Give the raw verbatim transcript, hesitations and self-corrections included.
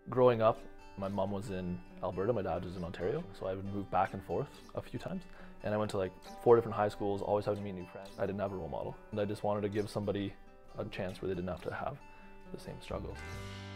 Growing up, my mom was in Alberta, my dad was in Ontario, so I would move back and forth a few times. And I went to like four different high schools, always having to meet new friends. I didn't have a role model. And I just wanted to give somebody a chance where they didn't have to have the same struggles.